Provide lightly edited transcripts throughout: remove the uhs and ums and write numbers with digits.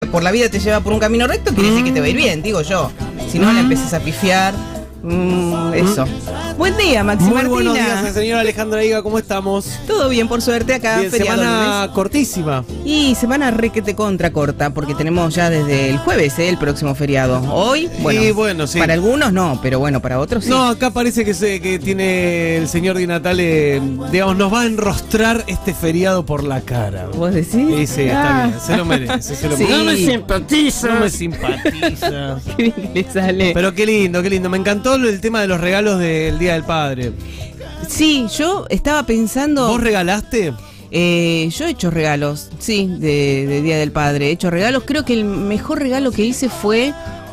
por la vida te lleva por un camino recto, quiere decir que te va a ir bien, digo yo. Si no, la empezás a pifiar. Eso. Buen día, Maxi Muy Martina. buenos días, señora Alejandra Higa, ¿cómo estamos? Todo bien, por suerte, acá. Bien, semana cortísima. Y semana requete contra corta, porque tenemos ya desde el jueves el próximo feriado. Hoy, bueno, sí. Para algunos no, pero bueno, para otros sí. No, acá parece que tiene el señor Di Natale, digamos, nos va a enrostrar este feriado por la cara. ¿Vos decís? Sí, está bien, se lo merece, se lo Sí. merece. No me simpatiza. No me simpatiza. Qué bien que le sale. Pero qué lindo, qué lindo. Me encantó el tema de los regalos del Día del Padre. Sí, yo estaba pensando. ¿Vos regalaste? Yo he hecho regalos, sí, de Día del Padre. He hecho regalos. Creo que el mejor regalo que hice fue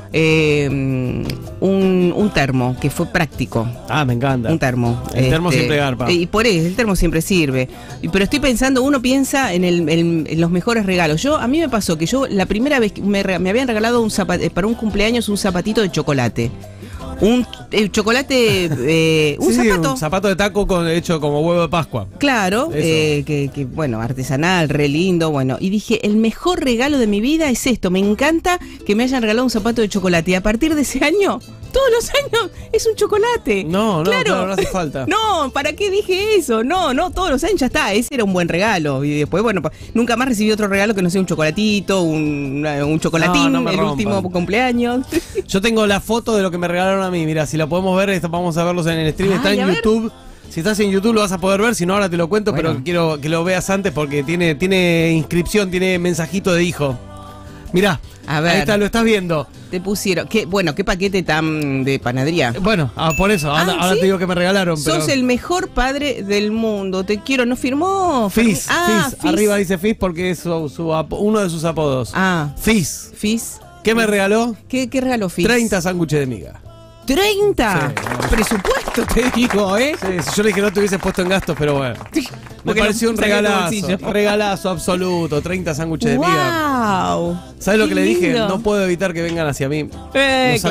un termo, que fue práctico. Ah, me encanta. Un termo. El termo siempre garpa. Y por eso, el termo siempre sirve. Pero estoy pensando, uno piensa en los mejores regalos. A mí me pasó que yo la primera vez que me habían regalado para un cumpleaños un zapatito de chocolate. Un chocolate, un zapato. Un zapato de taco hecho como huevo de Pascua. Claro, que bueno, artesanal, re lindo, bueno. Y dije, el mejor regalo de mi vida es esto. Me encanta que me hayan regalado un zapato de chocolate. Y a partir de ese año, todos los años, es un chocolate. No, claro, no hace falta. No, ¿para qué dije eso? No, todos los años ya está. Ese era un buen regalo. Y después, bueno, nunca más recibí otro regalo que no sea un chocolatito, un chocolatín, No me el rompan. último cumpleaños. Yo tengo la foto de lo que me regalaron a mí. Mira, si la podemos ver, vamos a verlos en el stream. Está Ay, en a ver. YouTube. Si estás en YouTube lo vas a poder ver. Si no, ahora te lo cuento. Bueno. Pero quiero que lo veas antes porque tiene inscripción, tiene mensajito de hijo. Mirá, A ver. ahí está, lo estás viendo. Te pusieron, qué paquete tan de panadería. Bueno, por eso, ahora ¿sí? te digo que me regalaron. Sos pero... el mejor padre del mundo, te quiero. ¿No firmó? Fizz, Ah, Fizz. Arriba dice Fizz porque es uno de sus apodos. Ah, Fizz. Fizz. ¿Qué me regaló? ¿Qué regalo Fizz? 30 sándwiches de miga. ¿30? Sí. Presupuesto, te digo, ¿eh? Sí, si yo le dije no te hubiese puesto en gastos, pero bueno. Me Porque pareció no un salió del regalazo. bolsillo. Un regalazo absoluto. 30 sándwiches de miga. ¡Wow! ¿Sabes lo que le dije? lindo. No puedo evitar que vengan hacia mí. Los Claro.